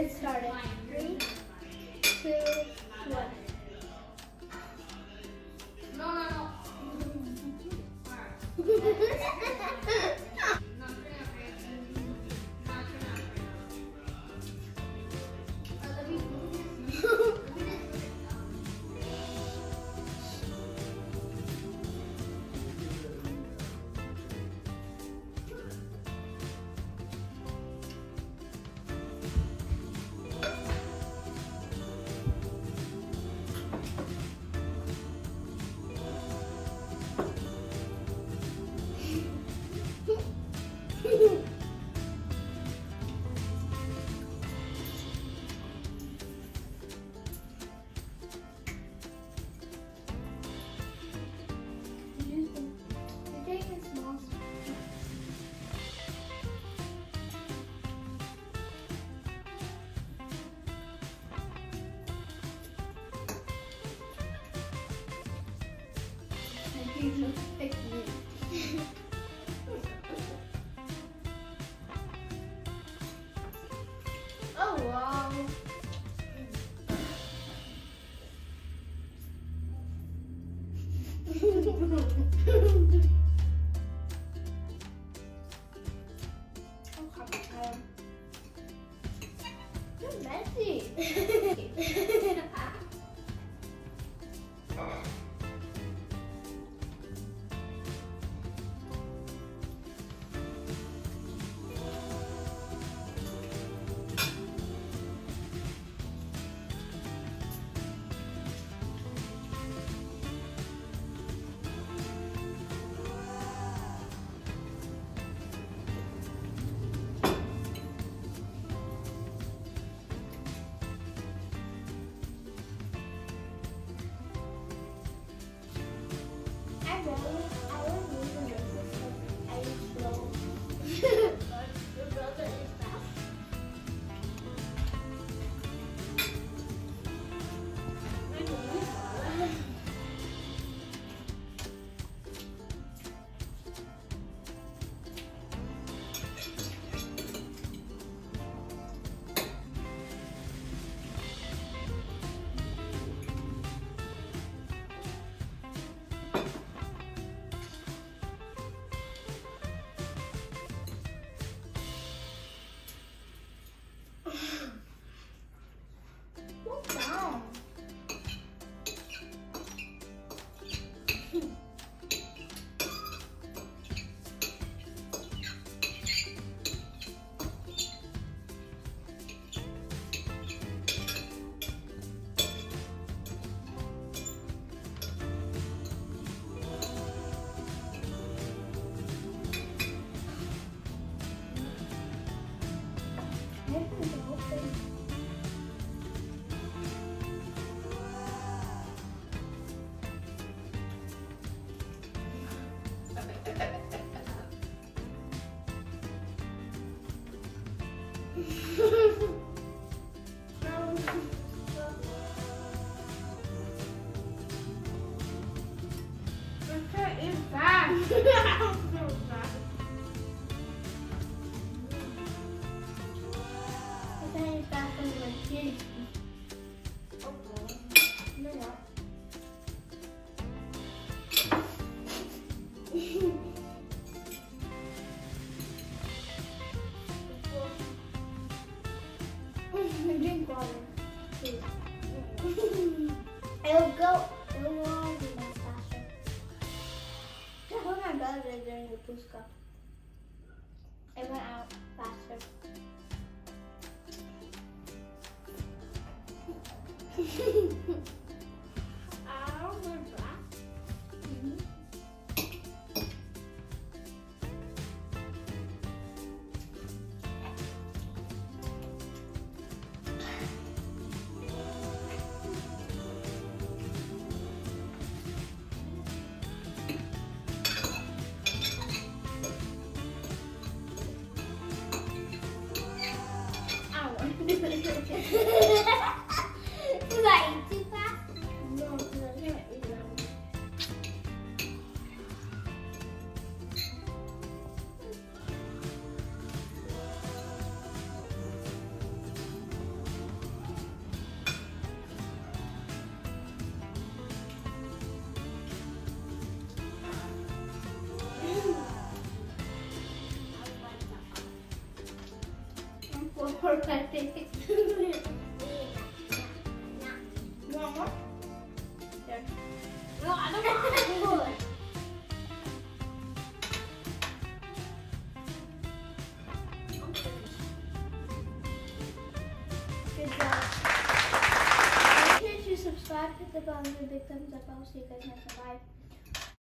get started. 3, 2, 1. No. Pick me. Oh wow. You're messy. Drink water, please. It'll go on faster. That's what my brother did during the Puska. It went out faster. Ow, we're black. already. You want more? Here. No, I don't want more. Good job. Make sure to subscribe, hit the bell, and give a big thumbs up. I'll see you guys next time. Bye.